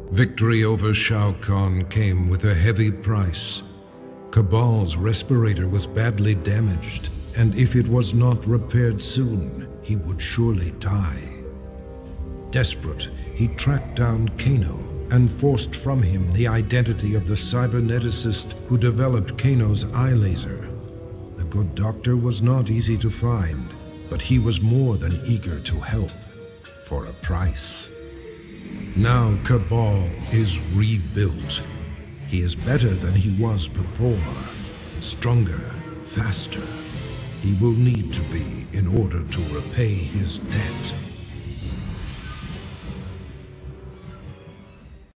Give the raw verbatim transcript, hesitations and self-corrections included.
Victory over Shao Kahn came with a heavy price. Kabal's respirator was badly damaged, and if it was not repaired soon, he would surely die. Desperate, he tracked down Kano and forced from him the identity of the cyberneticist who developed Kano's eye laser. The good doctor was not easy to find, but he was more than eager to help, for a price. Now Kabal is rebuilt. He is better than he was before, stronger, faster. He will need to be in order to repay his debt.